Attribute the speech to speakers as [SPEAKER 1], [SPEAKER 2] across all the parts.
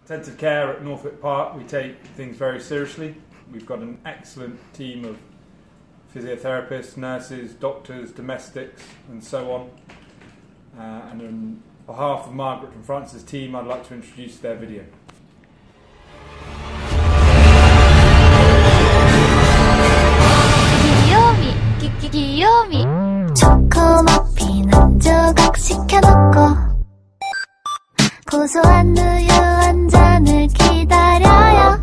[SPEAKER 1] Intensive care at Norfolk Park, we take things very seriously. We've got an excellent team of physiotherapists, nurses, doctors, domestics, and so on. And on behalf of Margaret and France's team, I'd like to introduce their video.
[SPEAKER 2] 귀요미 초코머핀 한 조각 시켜놓고 고소한 우유 한 잔을 기다려요.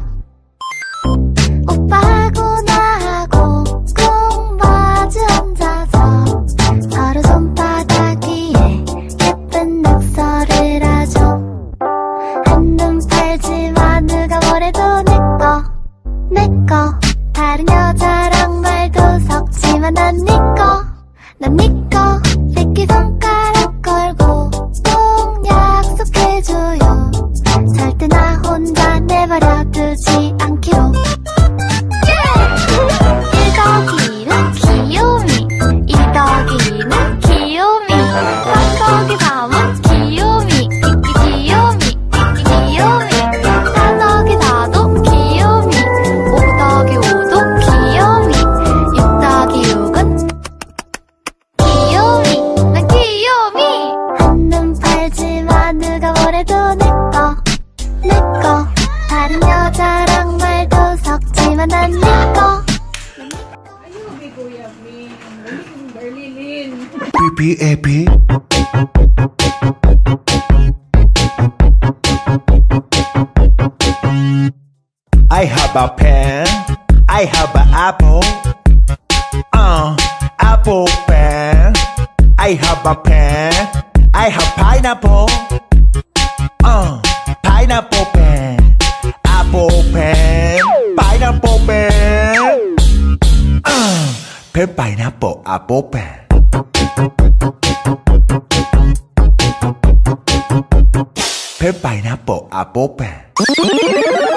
[SPEAKER 2] 오빠하고 나하고 꼭 마주 앉아서 서로 손바닥 위에 예쁜 낙서를 하죠. 한눈 팔지마 누가 뭐래도 내꺼 다른 여자랑 말도 섞지마 난 니꺼 새끼손가락 걸고 꼭 약속해줘요. 절대 나 혼자 내버려두지 않기로. 1더기는 귀요미 2더기는 귀요미 깍거기 밤은 귀요미 귀요미 4더기 4도 귀요미 5더기 5도 귀요미 6더기 6은 귀요미 난 귀요미. 한눈 팔지마 누가 뭐래도 내꺼 다른 여자랑 말도 섞지마 난 니꺼.
[SPEAKER 3] Ayubi Kuya Min, Maling Berlin.
[SPEAKER 4] PPAP. I have a pen, I have an apple. Apple pen. I have a pen, I have pineapple. Pineapple pen. Apple pen, pineapple pen. Pen pineapple apple pen. Pen pineapple apple pen.